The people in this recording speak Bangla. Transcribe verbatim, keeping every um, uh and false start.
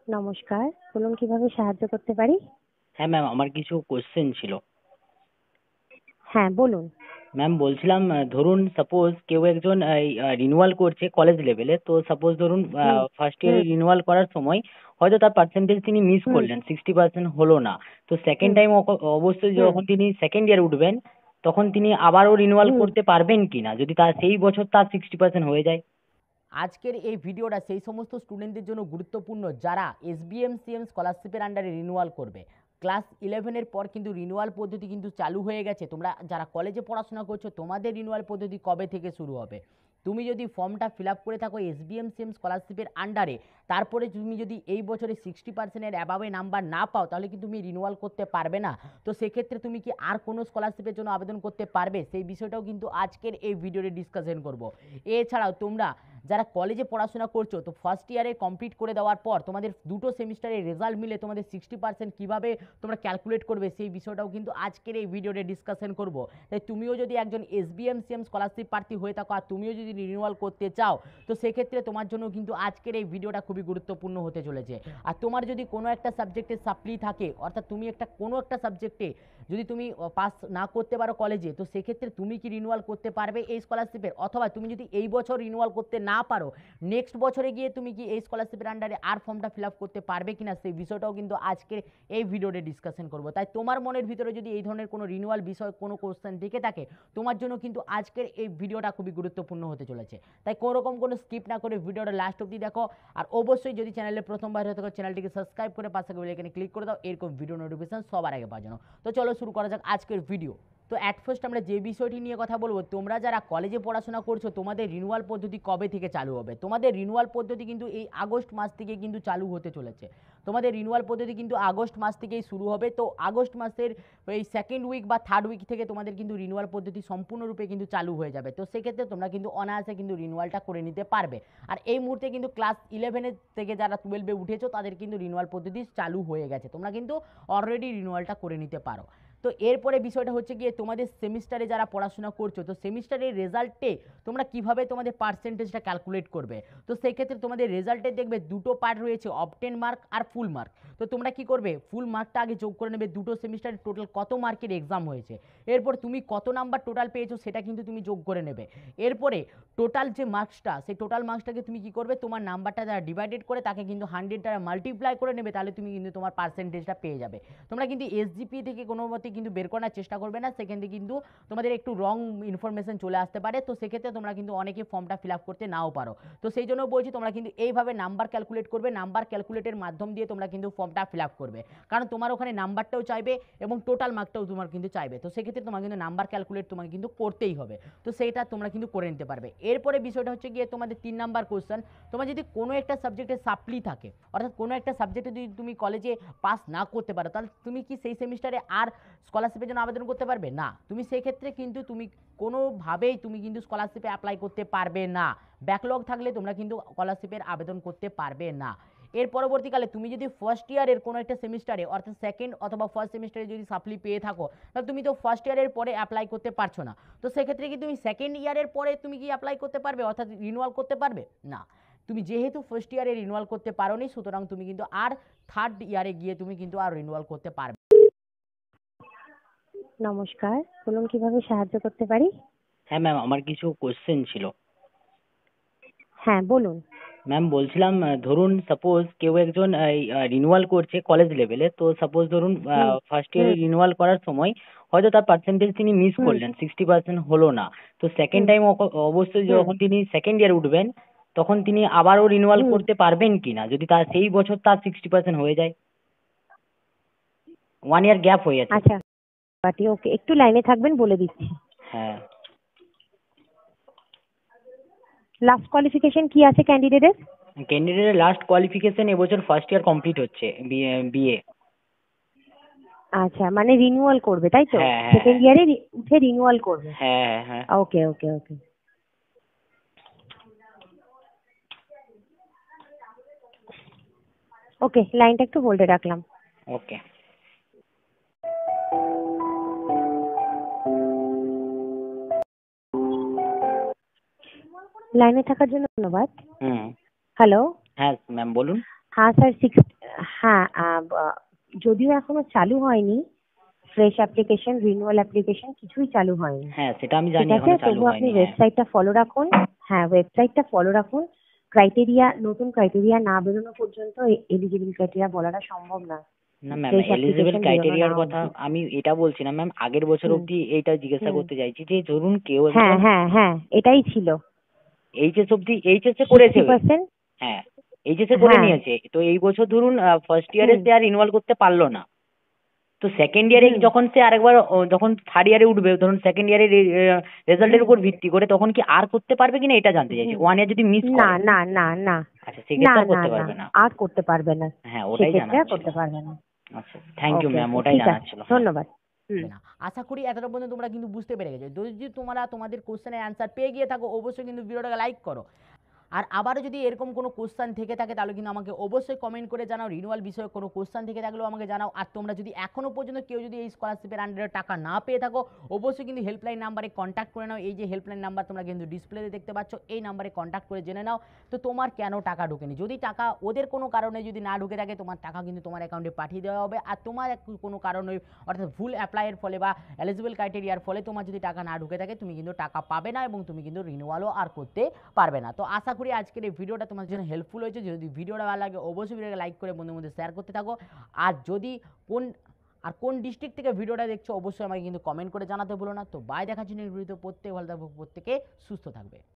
নমস্কার, বলুন কিভাবে সাহায্য করতে পারি? হ্যাঁ ম্যাম, আমার কিছু কোশ্চেন ছিল। হ্যাঁ, বলুন। ম্যাম বলছিলাম, আহ, ধরুন সাপোজ কেউ একজন রিনিউয়াল করছে কলেজ লেভেলে, তো সাপোজ ধরুন হুম, ফার্স্ট ইয়ারে হুম, রিনিউয়াল করার সময় হয়তো তার পার্সেন্টেজ তিনি মিস হুম, করলেন, সিক্সটি পার্সেন্ট হলো না। তো সেকেন্ড হুম, টাইম অবশ্যই হুম, যখন তিনি সেকেন্ড ইয়ারে উঠবেন, তখন তিনি আবারও রিনিউয়াল হুম। করতে পারবেন কিনা যদি তার সেই বছর তার সিক্সটি পার্সেন্ট হয়ে যায়। আজকের এই ভিডিওটা সেই সমস্ত স্টুডেন্টদের জন্য গুরুত্বপূর্ণ যারা এসবিএম সিএম স্কলারশিপের আন্ডারে রিনিউয়াল করবে। ক্লাস ইলেভেনের পর কিন্তু রিনিউয়াল পদ্ধতি কিন্তু চালু হয়ে গেছে। তোমরা যারা কলেজে পড়াশোনা করছো তোমাদের রিনিউয়াল পদ্ধতি কবে থেকে শুরু হবে? তুমি যদি ফর্মটা ফিল আপ করে থাকো এসবিএম সিএম স্কলারশিপের আন্ডারে, তারপরে তুমি যদি এই বছরে সিক্সটি পার্সেন্টের অ্যাবাভে নাম্বার না পাও, তাহলে কিন্তু তুমি রিনিউয়াল করতে পারবে না। তো সেক্ষেত্রে তুমি কি আর কোনো স্কলারশিপের জন্য আবেদন করতে পারবে, সেই বিষয়টাও কিন্তু আজকের এই ভিডিওতে ডিসকাশন করব। এছাড়াও তোমরা যারা কলেজে পড়াশোনা করছো, তো ফার্স্ট ইয়ারে কমপ্লিট করে দেওয়ার পর তোমাদের দুটো সেমিস্টারের রেজাল্ট মিলে তোমাদের সিক্সটি পার্সেন্ট কীভাবে তোমরা ক্যালকুলেট করবে, সেই বিষয়টাও কিন্তু আজকের এই ভিডিওতে ডিসকাশন করব। তাই তুমিও যদি একজন এসবিএম সিএম স্কলারশিপ প্রার্থী হয়ে থাকো আর তুমিও যদি রিনিউয়াল করতে চাও, তো সেক্ষেত্রে তোমার জন্য কিন্তু আজকের এই ভিডিওটা খুবই গুরুত্বপূর্ণ হতে চলেছে। আর তোমার যদি কোনো একটা সাবজেক্টে সাপ্লি থাকে, অর্থাৎ তুমি একটা কোনো একটা সাবজেক্টে যদি তুমি পাস না করতে পারো কলেজে, তো সেক্ষেত্রে তুমি কি রিনিউয়াল করতে পারবে এই স্কলারশিপের? অথবা তুমি যদি এই বছর রিনিউয়াল করতে না পারো, নেক্সট বছরে গিয়ে তুমি কি এই স্কলারশিপের আন্ডারে আর ফর্মটা ফিল আপ করতে পারবে কিনা, সেই বিষয়টাও কিন্তু আজকের এই ভিডিওতে ডিসকাশন করবো। তাই তোমার মনের ভিতরে যদি এই ধরনের কোনো রিনিউয়াল বিষয় কোনো কোশ্চেন থেকে থাকে, তোমার জন্য কিন্তু আজকের এই ভিডিওটা খুবই গুরুত্বপূর্ণ হতে চলেছে। তাই কোনো রকম কোনো স্কিপ না করে ভিডিওটা লাস্ট অবধি দেখো। আর অবশ্যই যদি চ্যানেলে প্রথমবার হয়ে থাকো, চ্যানেলটিকে সাবস্ক্রাইব করে পাশে বেল আইকনে ক্লিক করে দাও এরকম ভিডিও নোটিফিকেশন সবার আগে পাওয়ার জন্য। তো চলো শুরু করা যাক আজকের ভিডিও। তো অ্যাট ফার্স্ট আমরা যে বিষয়টি নিয়ে কথা বলবো, তোমরা যারা কলেজে পড়াশোনা করছো তোমাদের রিনিউয়াল পদ্ধতি কবে থেকে চালু হবে? তোমাদের রিনিউয়াল পদ্ধতি কিন্তু এই আগস্ট মাস থেকে কিন্তু চালু হতে চলেছে। তোমাদের রিনিউয়াল পদ্ধতি কিন্তু আগস্ট মাস থেকেই শুরু হবে। তো আগস্ট মাসের এই সেকেন্ড উইক বা থার্ড উইক থেকে তোমাদের কিন্তু রিনিউয়াল পদ্ধতি সম্পূর্ণরূপে কিন্তু চালু হয়ে যাবে। তো সেক্ষেত্রে তোমরা কিন্তু অনায়াসে কিন্তু রিনিউয়ালটা করে নিতে পারবে। আর এই মুহূর্তে কিন্তু ক্লাস ইলেভেনের থেকে যারা টুয়েলভে উঠেছো তাদের কিন্তু রিনিউয়াল পদ্ধতি চালু হয়ে গেছে, তোমরা কিন্তু অলরেডি রিনিউয়ালটা করে নিতে পারো। তো এরপরে বিষয়টা হচ্ছে গিয়ে তোমাদের সেমিস্টারে যারা পড়াশোনা করছো, তো সেমিস্টারের রেজাল্টে তোমরা কিভাবে তোমাদের পার্সেন্টেজটা ক্যালকুলেট করবে? তো সেই ক্ষেত্রে তোমাদের রেজাল্টে দেখবে দুটো পার্ট রয়েছে, অবটেন মার্ক আর ফুল মার্ক। তো তোমরা কি করবে, ফুল মার্কটা আগে যোগ করে নেবে, দুটো সেমিস্টারে টোটাল কত মার্কের এক্সাম হয়েছে, এরপর তুমি কত নাম্বার টোটাল পেয়েছো সেটা কিন্তু তুমি যোগ করে নেবে। এরপরে টোটাল যে মার্কসটা, সেই টোটাল মার্কসটাকে তুমি কি করবে, তোমার নাম্বারটা যারা ডিভাইডেড করে তাকে কিন্তু হান্ড্রেড দ্বারা মাল্টিপ্লাই করে নেবে, তাহলে তুমি কিন্তু তোমার পার্সেন্টেজটা পেয়ে যাবে। তোমরা কিন্তু এসজিপি থেকে কোনো মতে কিন্তু বের করার চেষ্টা করবে না, সেখানে কিন্তু তোমাদের একটু রং ইনফরমেশন চলে আসতে পারে। তো সেক্ষেত্রে তোমরা কিন্তু অনেকে ফর্মটা ফিল আপ করতে নাও পারো। তো সেই জন্য বলছি তোমরা কিন্তু এইভাবে নাম্বার ক্যালকুলেট করবে, নাম্বার ক্যালকুলেটের মাধ্যম দিয়ে তোমরা কিন্তু ফর্মটা ফিল আপ করবে, কারণ তোমার ওখানে নাম্বারটাও চাইবে এবং টোটাল মার্কটাও তোমার কিন্তু চাইবে। তো সেক্ষেত্রে তোমার কিন্তু নাম্বার ক্যালকুলেট তোমাকে কিন্তু করতেই হবে। তো সেইটা তোমরা কিন্তু করে নিতে পারবে। এরপরে বিষয়টা হচ্ছে গিয়ে তোমাদের তিন নাম্বার কোশ্চেন, তোমার যদি কোনো একটা সাবজেক্টে সাপ্লি থাকে, অর্থাৎ কোনো একটা সাবজেক্টে যদি তুমি কলেজে পাস না করতে পারো, তাহলে তুমি কি সেই সেমিস্টারে আর স্কলারশিপের জন্য আবেদন করতে পারবে না? তুমি সেই ক্ষেত্রে কিন্তু তুমি কোনোভাবেই তুমি কিন্তু স্কলারশিপে অ্যাপ্লাই করতে পারবে না। ব্যাকলগ থাকলে তোমরা কিন্তু স্কলারশিপের আবেদন করতে পারবে না। এর পরবর্তীকালে তুমি যদি ফার্স্ট ইয়ারের কোনো একটা সেমিস্টারে, অর্থাৎ সেকেন্ড অথবা ফার্স্ট সেমিস্টারে যদি সাপ্লি পেয়ে থাকো, তাহলে তুমি তো ফার্স্ট ইয়ারের পরে অ্যাপ্লাই করতে পারছো না। তো সেক্ষেত্রে কি তুমি সেকেন্ড ইয়ারের পরে তুমি কি অ্যাপ্লাই করতে পারবে, অর্থাৎ রিনিউয়াল করতে পারবে না? তুমি যেহেতু ফার্স্ট ইয়ারে রিনিউয়াল করতে পারোনি, সুতরাং তুমি কিন্তু আর থার্ড ইয়ারে গিয়ে তুমি কিন্তু আর রিনিউয়াল করতে পারবে। নমস্কার, বলুন কিভাবে সাহায্য করতে পারি? হ্যাঁ ম্যাম, আমার কিছু কোশ্চেন ছিল। হ্যাঁ, বলুন। ম্যাম বলছিলাম, আহ, ধরুন সাপোজ কেউ একজন রিনিউয়াল করছে কলেজ লেভেলে, তো সাপোজ ধরুন হুম, ফার্স্ট ইয়ারে হুম, রিনিউয়াল করার সময় হয়তো তার পার্সেন্টেজ তিনি মিস হুম, করলেন, সিক্সটি পার্সেন্ট হলো না। তো সেকেন্ড হুম, টাইম অবশ্যই হুম, যখন তিনি সেকেন্ড ইয়ারে উঠবেন, তখন তিনি আবারও রিনিউয়াল হুম। করতে পারবেন কিনা যদি তার সেই বছর তার সিক্সটি পার্সেন্ট হয়ে যায়। ওয়ান ইয়ার গ্যাপ হয়ে আছে। আচ্ছা, পার্টি ওকে, একটু লাইনে থাকবেন, বলে দিচ্ছি। হ্যাঁ। লাস্ট কোয়ালিফিকেশন কি আছে ক্যান্ডিডেটের? ক্যান্ডিডেটের লাস্ট কোয়ালিফিকেশন এবছর ফার্স্ট ইয়ার কমপ্লিট হচ্ছে, বিএ। আচ্ছা, মানে রিনিউয়াল করবে তাই তো? হ্যাঁ হ্যাঁ সেকেন্ড ইয়ারে উঠে রিনিউয়াল করবে। হ্যাঁ হ্যাঁ হ্যাঁ। ওকে, ওকে, ওকে। ওকে, লাইনটা একটু হোল্ডে রাখলাম। ওকে। লাইনে থাকার জন্য ধন্যবাদ। হুম। হ্যালো। হ্যাঁ ম্যাম বলুন। हाँ सर, सिक्स হ্যাঁ, আহ, ব- যদিও এখনো চালু হয়নি, ফ্রেশ অ্যাপ্লিকেশন, রিনিউয়াল অ্যাপ্লিকেশন কিছুই চালু হয়নি। হ্যাঁ সেটা আমি ঠিক জানি, আছে, এখনো চালু তবু আপনি হয়নি। হ্যাঁ ওয়েবসাইটটা ফলো রাখুন। হ্যাঁ, ওয়েবসাইটটা ফলো রাখুন। ক্রাইটেরিয়া, নতুন ক্রাইটেরিয়া না বেরোনো পর্যন্ত এলিজিবল ক্রাইটেরিয়া বলাটা সম্ভব না। না ম্যাম, ফ্রেশ এলিজিবল অ্যাপ্লিকেশন বেরোনো না ক্রাইটেরিয়ার কথা অবধি। আমি এটা বলছি না ম্যাম, আগের বছর হুম অবধি এইটা জিজ্ঞাসা হুম করতে চাইছি যে ধরুন কেউ হ্যাঁ একজন হ্যাঁ হ্যাঁ, এটাই ছিল। এইচএস অবধি এইচএস এ করেছে, সিক্সটি পার্সেন্ট। হ্যাঁ এইচএস এ করে হ্যাঁ। নিয়েছে, তো এই বছর ধরুন ফার্স্ট ইয়ারে হুম সে আর রিনিউয়াল করতে পারলো না, তো সেকেন্ড ইয়ারে হুম যখন সে আরেকবার ও, যখন থার্ড ইয়ারে উঠবে, ধরুন সেকেন্ড ইয়ারে রেজাল্টের হুম উপর ভিত্তি করে তখন কি আর করতে পারবে কিনা এটা জানতে চাইছি, হুম। ওয়ান ইয়ার যদি মিস না করে। না না না আচ্ছা না সেক্ষেত্রে আর না করতে না, পারবে না। আর করতে পারবে না। হ্যাঁ ওটাই সেক্ষেত্রে জানার আর ছিল। করতে পারবে না। আচ্ছা thank you okay ma'am, okay, ওটাই ঠিক জানার আছে, ছিল। হ্যাঁ ধন্যবাদ। হুম। না আশা করি এতটা পর্যন্ত তোমরা কিন্তু বুঝতে পেরে গেছো। যদি তোমরা তোমাদের কোশ্চেনের অ্যান্সার পেয়ে গিয়ে থাকো অবশ্যই কিন্তু ভিডিওটাকে লাইক করো। আর আবারও যদি এরকম কোনো কোশ্চেন থেকে থাকে তাহলে কিন্তু আমাকে অবশ্যই কমেন্ট করে জানাও। রিনিউয়াল বিষয়ে কোনো কোশ্চেন থেকে থাকলেও আমাকে জানাও। আর তোমরা যদি এখনও পর্যন্ত কেউ যদি এই স্কলারশিপের আন্ডারে টাকা না পেয়ে থাকো অবশ্যই কিন্তু হেল্পলাইন নাম্বারে কন্ট্যাক্ট করে নাও। এই যে হেল্পলাইন নাম্বার তোমরা কিন্তু ডিসপ্লেতে দেখতে পাচ্ছ, এই নাম্বারে কন্ট্যাক্ট করে জেনে নাও তো তোমার কেন টাকা ঢোকেনি। যদি টাকা ওদের কোনো কারণে যদি না ঢুকে থাকে তোমার টাকা কিন্তু তোমার অ্যাকাউন্টে পাঠিয়ে দেওয়া হবে। আর তোমার এক- কোনো কারণে অর্থাৎ ভুল অ্যাপ্লাইয়ের ফলে বা এলিজিবল ক্রাইটেরিয়ার ফলে তোমার যদি টাকা না ঢুকে থাকে তুমি কিন্তু টাকা পাবে না এবং তুমি কিন্তু রিনিউয়ালও আর করতে পারবে না। তো আশা করি আজকের এই ভিডিওটা তোমার জন্য হেল্পফুল হয়েছে। যদি ভিডিওটা ভালো লাগে অবশ্যই ভিডিওকে লাইক করে বন্ধুদের মধ্যে শেয়ার করতে থাকো। আর যদি কোন আর কোন ডিস্ট্রিক্ট থেকে ভিডিওটা দেখছো অবশ্যই আমাকে কিন্তু কমেন্ট করে জানাতে ভুলো না। তো বাই, দেখার জন্য ভিডিওতে প্রত্যেকে ভালো থাকবো, প্রত্যেকে সুস্থ থাকবে।